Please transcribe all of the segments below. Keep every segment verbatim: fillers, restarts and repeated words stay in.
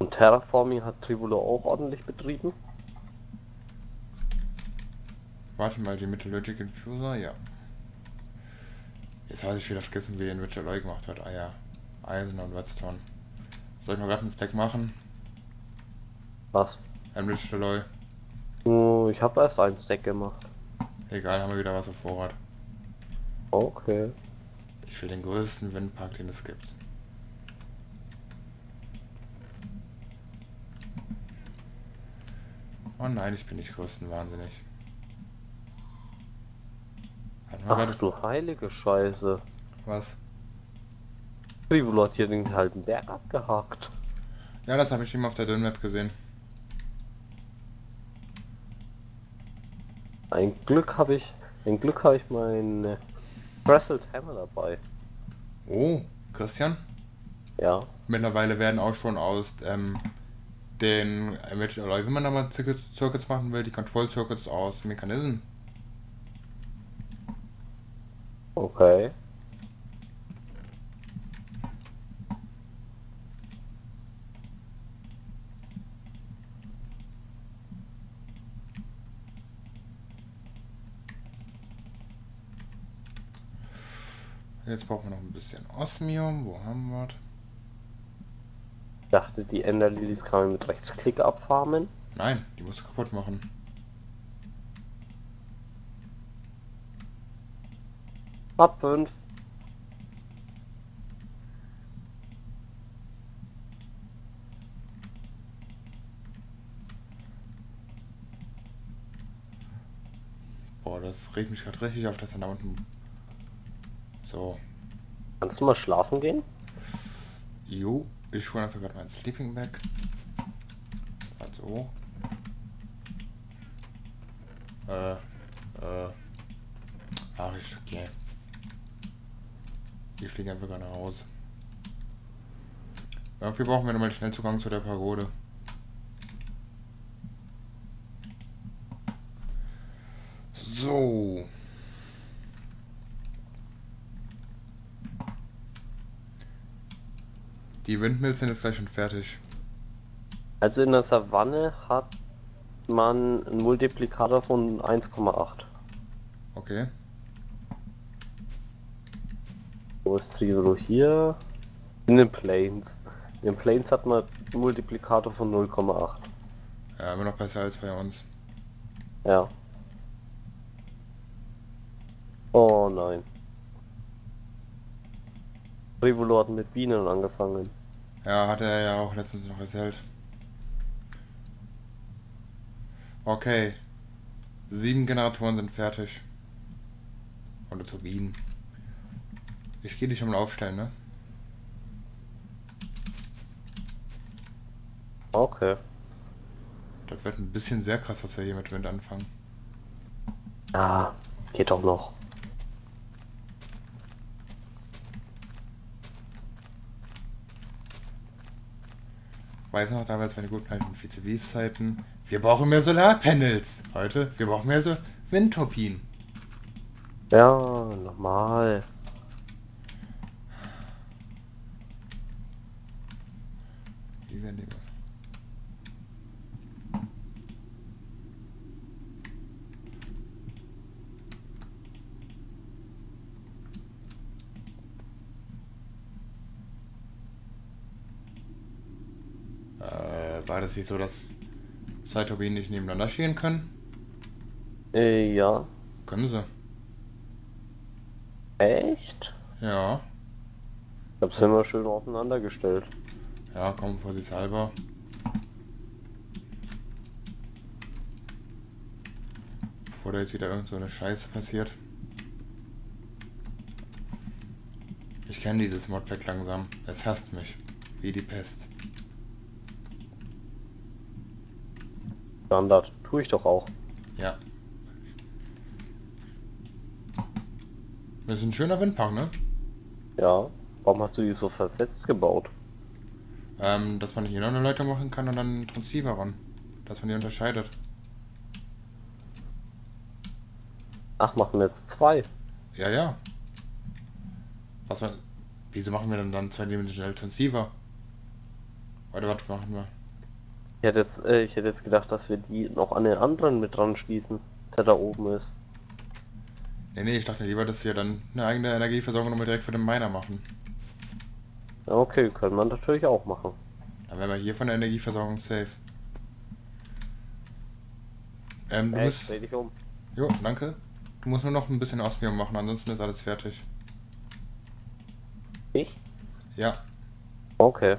Und Terraforming hat Trivolo auch ordentlich betrieben. Warte mal, die Metallurgic Infuser, ja. Jetzt habe ich wieder vergessen, wie den Witcher Alloy gemacht hat. Ah ja, Eisen und Redstone. Soll ich mal gerade einen Stack machen? Was? Ein Witcher Alloy. Oh, ich habe erst einen Stack gemacht. Egal, haben wir wieder was auf Vorrat. Okay. Ich will den größten Windpark, den es gibt. Oh nein, ich bin nicht größtenwahnsinnig. Hatten wir Ach gerade... du heilige Scheiße. Was? Trivolo hat hier den halben Berg abgehakt. Ja, das habe ich eben auf der Dünmap gesehen. Ein Glück habe ich, ein Glück habe ich meinen Bristled Hammer dabei. Oh, Christian? Ja. Mittlerweile werden auch schon aus ähm, den Witcher Alloy, wenn man da mal Circuits, Circuits machen will, die Control Circuits aus Mechanismen. Okay. Jetzt brauchen wir noch ein bisschen Osmium. Wo haben wir das? Ich dachte, die Enderlilies kann man mit Rechtsklick abfarmen. Nein, die musst du kaputt machen. Ab fünf. Boah, das regt mich gerade richtig auf, dass dann da unten... So. Kannst du mal schlafen gehen? Jo, ich hole einfach gerade mein Sleeping Bag. Also. Äh, äh. Ach, ich okay. Ich fliege einfach nach Hause. Dafür brauchen wir nochmal schnell Zugang zu der Pagode. So. Die Windmills sind jetzt gleich schon fertig. Also in der Savanne hat man einen Multiplikator von eins Komma acht. Okay. Wo ist Trivolo hier? In den Plains. In den Plains hat man einen Multiplikator von null Komma acht. Ja, immer noch besser als bei uns. Ja. Oh nein. Trivolo hat mit Bienen angefangen. Ja, hat er ja auch letztens noch erzählt. Okay. Sieben Generatoren sind fertig. Oder Turbinen. Ich gehe die schon mal aufstellen, ne? Okay. Das wird ein bisschen sehr krass, dass wir hier mit Wind anfangen. Ah, geht doch noch. Weiß noch, damals bei den guten alten V C V-Zeiten. Wir brauchen mehr Solarpanels. Heute, wir brauchen mehr so Windturbinen. Ja, normal. Wie werden die mal? Äh, war das nicht so, dass zwei Turbinen nicht nebeneinander stehen können? Äh, ja. Können sie. Echt? Ja. Ich hab's immer schön auseinandergestellt. Ja, komm, vorsichtshalber. Bevor da jetzt wieder irgend so eine Scheiße passiert. Ich kenne dieses Modpack langsam. Es hasst mich. Wie die Pest. Standard. Tue ich doch auch. Ja. Das ist ein schöner Windpark, ne? Ja. Warum hast du die so versetzt gebaut? Ähm, dass man hier noch eine Leitung machen kann und dann einen Transceiver ran. Dass man die unterscheidet. Ach, machen wir jetzt zwei. Ja, ja. Was man... Wieso machen wir denn dann zweidimensional Transceiver? Oder was machen wir? Ich hätte jetzt, äh, ich hätte jetzt gedacht, dass wir die noch an den anderen mit dran schließen, der da oben ist. Nee, nee, ich dachte lieber, dass wir dann eine eigene Energieversorgung nochmal direkt für den Miner machen. Ja, okay, können wir natürlich auch machen. Dann wären wir hier von der Energieversorgung safe. Ähm, du Hey, musst... dreh dich um. Jo, danke. Du musst nur noch ein bisschen Osmium machen, ansonsten ist alles fertig. Ich? Ja. Okay.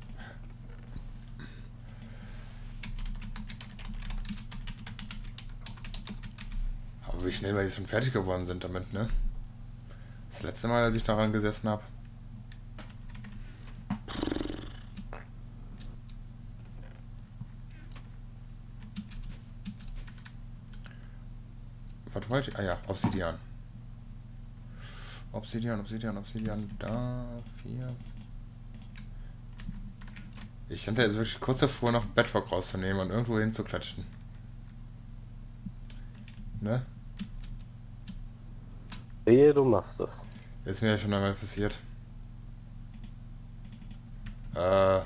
Aber wie schnell wir jetzt schon fertig geworden sind damit, ne? Das letzte Mal, als ich daran gesessen habe. Was wollte ich? Ah ja, Obsidian. Obsidian, Obsidian, Obsidian. Da, vier. Ich stand ja jetzt wirklich kurz davor, noch Bedrock rauszunehmen und irgendwo hinzuklatschen. Ne? Wehe, du machst es. Ist mir ja schon einmal passiert. Äh.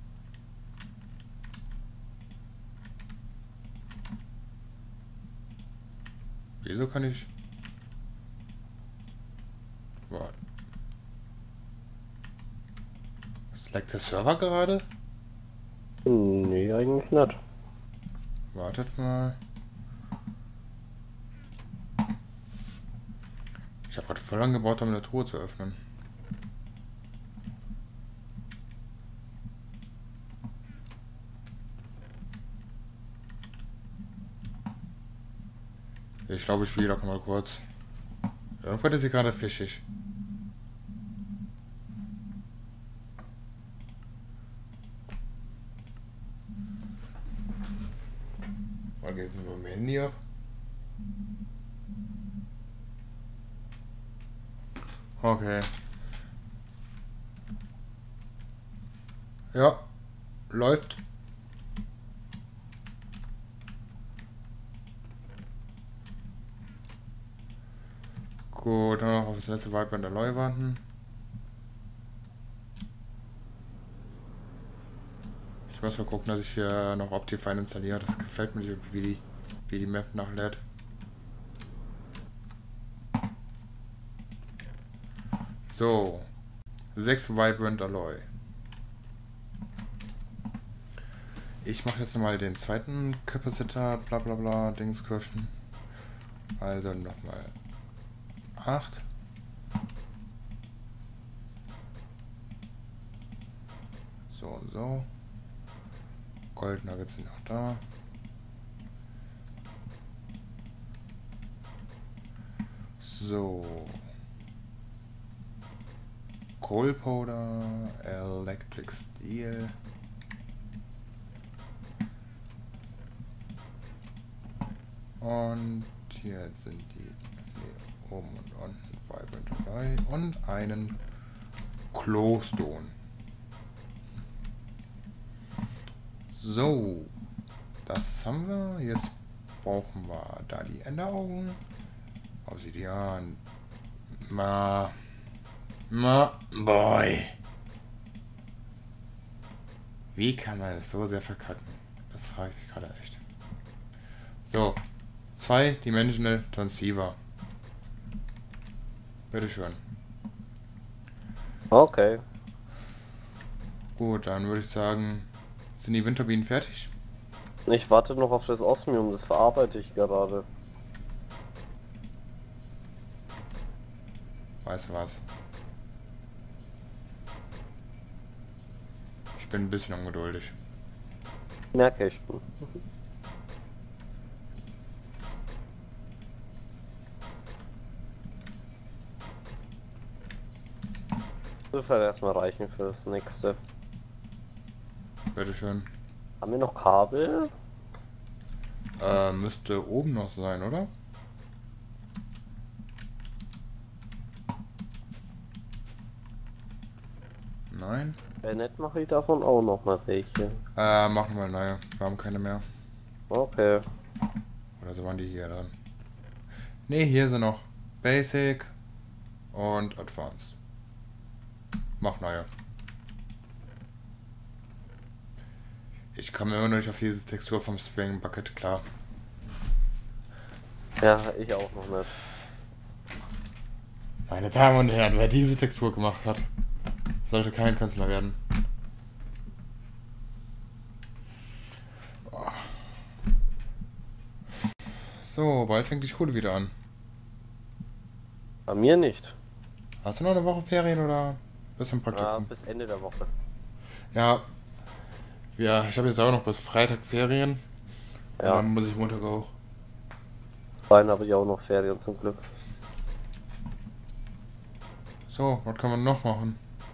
Wieso kann ich... Warte. Leckt der Server gerade? Nee, eigentlich nicht. Wartet mal. Ich habe gerade voll lang gebraucht, um eine Truhe zu öffnen. Ich glaube, ich spiele doch mal kurz. Irgendwann ist sie gerade fischig. Wann geht es mit meinem Handy ab? Okay. Ja, läuft. Gut, dann noch auf das letzte Waldband der Leu warten. Ich muss mal gucken, dass ich hier noch Optifine installiere. Das gefällt mir nicht, wie die, wie die Map nachlädt. So. sechs Vibrant Alloy. Ich mache jetzt nochmal den zweiten Capacitor, bla bla bla, Dingskirschen. Also nochmal acht. So und so. Goldnuggets sind noch da. So. Coal Powder, Electric Steel. Und hier sind die nee, oben und unten Vibrant dabei und einen Glowstone. So, das haben wir. Jetzt brauchen wir da die Enderaugen. Obsidian. Ma. Ma. Boy. Wie kann man das so sehr verkacken? Das frage ich mich gerade echt. So. Zwei Dimensional Transceiver. Bitteschön. Okay. Gut, dann würde ich sagen, sind die Windturbinen fertig? Ich warte noch auf das Osmium, das verarbeite ich gerade. Weißt du was? Ich bin ein bisschen ungeduldig. Merke ich. Das wird halt erstmal reichen für das nächste. Bitteschön. Haben wir noch Kabel? Äh, müsste oben noch sein, oder? Nein. Wenn nicht, mache ich davon auch noch mal welche. Äh, machen wir neue. Wir haben keine mehr. Okay. Oder so waren die hier dann? Ne, hier sind noch Basic und Advanced. Mach neue. Ich komme immer noch nicht auf diese Textur vom String Bucket klar. Ja, ich auch noch nicht. Meine Damen und Herren, wer diese Textur gemacht hat, sollte kein Künstler werden. So, bald fängt die Schule wieder an. Bei mir nicht. Hast du noch eine Woche Ferien oder bist du im Praktikum? Ja, bis Ende der Woche. Ja, ja, ich habe jetzt auch noch bis Freitag Ferien. Und Ja. dann muss ich Montag auch. Beiden habe ich auch noch Ferien zum Glück. So, was kann man noch machen?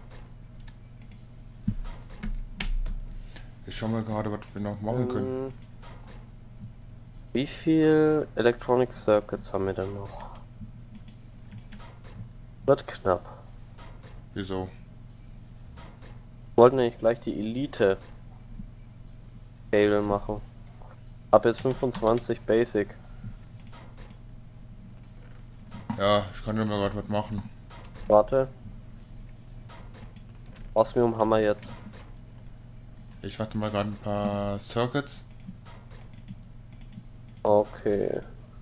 Ich schau mal gerade, was wir noch machen können. Ähm, Wie viel Electronic Circuits haben wir denn noch? Wird knapp. Wieso? Wir wollten eigentlich gleich die Elite Cable machen. Hab jetzt fünfundzwanzig Basic. Ja, ich kann ja mal gerade was machen. Warte. Osmium haben wir jetzt. Ich warte mal gerade ein paar Circuits. Okay.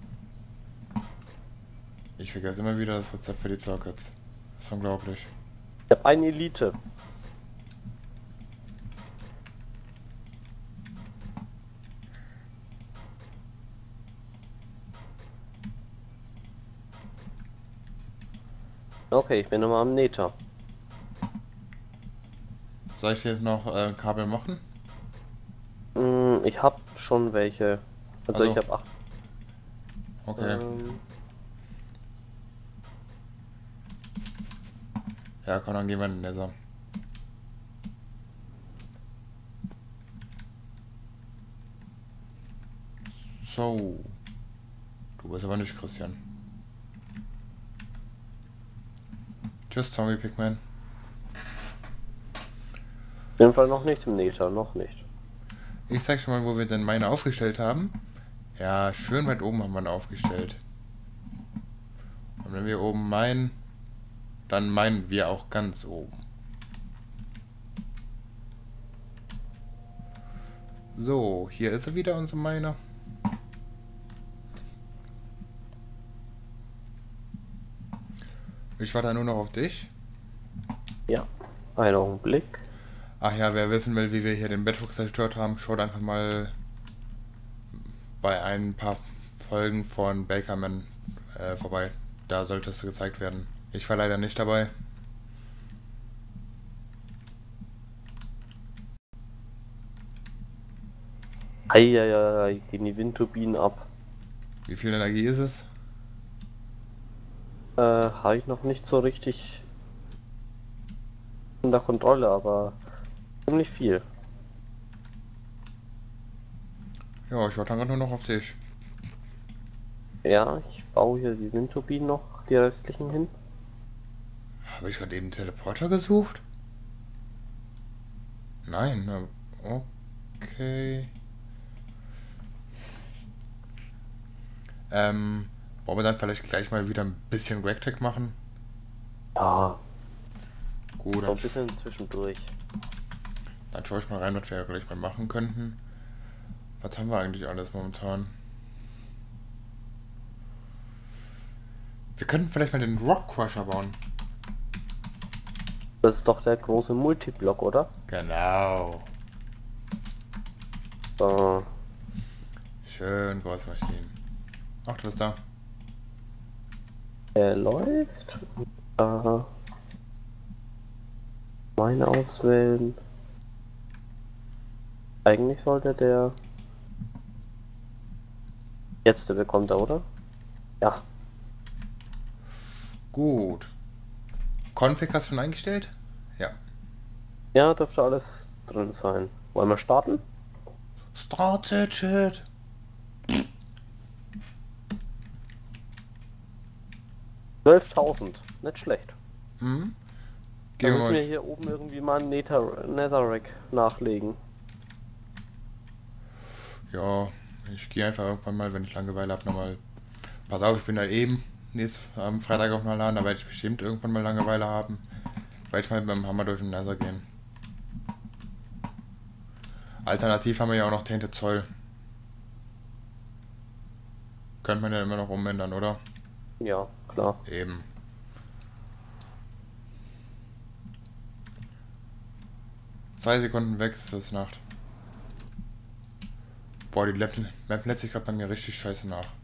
Ich vergesse immer wieder das Rezept für die Circuits. Das ist unglaublich. Ich habe eine Elite. Okay, ich bin nochmal am Nether. Soll ich jetzt noch äh, Kabel machen? Hm, ich habe schon welche. Also, Also, ich habe acht. Okay. Ähm, Ja, komm, dann gehen wir in den Nether. So. Du bist aber nicht Christian. Tschüss, Zombie Pigman. auf jeden Fall noch nicht im Nether, noch nicht. Ich zeig schon mal, wo wir denn meine aufgestellt haben. Ja, schön weit oben haben wir ihn aufgestellt. Und wenn wir oben meinen, dann meinen wir auch ganz oben. So, hier ist er wieder, unser Miner. Ich warte nur noch auf dich. Ja, einen Augenblick. Ach ja, wer wissen will, wie wir hier den Bedrock zerstört haben, schaut einfach mal bei ein paar Folgen von Bakerman äh, vorbei. Da sollte es gezeigt werden. Ich war leider nicht dabei. Eieiei, gehen die Windturbinen ab. Wie viel Energie ist es? Äh, habe ich noch nicht so richtig unter Kontrolle, aber ziemlich viel. Ja, ich warte gerade nur noch auf dich. Ja, ich baue hier die Windturbinen noch, die restlichen hin. Habe ich gerade eben einen Teleporter gesucht? Nein, na, okay. Ähm, wollen wir dann vielleicht gleich mal wieder ein bisschen Ragtag machen? Ja, Gut, so dann, ein bisschen zwischendurch. dann schaue ich mal rein, was wir ja gleich mal machen könnten. Was haben wir eigentlich alles momentan? Wir könnten vielleicht mal den Rock Crusher bauen. Das ist doch der große Multiblock, oder? Genau. So, Schön große Maschinen. Ach, du bist da. der läuft. Aha. Meine auswählen. Eigentlich sollte der. Jetzt bekommt er, oder? Ja. Gut. Config hast du schon eingestellt? Ja. Ja, dürfte alles drin sein. Wollen wir starten? Started shit. zwölftausend. Nicht schlecht. Hm? Da Gehen wir müssen wir mal. hier oben irgendwie mal ein Nether Netherrack nachlegen. Ja, ich gehe einfach irgendwann mal, wenn ich Langeweile habe, nochmal. Pass auf, ich bin da eben nächsten am Freitag auf einer Laden, da werde ich bestimmt irgendwann mal Langeweile haben. Werde ich mal mit dem Hammer durch den Nether gehen. Alternativ haben wir ja auch noch Tainted Zoll. Könnte man ja immer noch umändern, oder? Ja, klar. Eben. Zwei Sekunden weg, es ist Nacht. Boah, die Map lädt sich gerade bei mir richtig scheiße nach.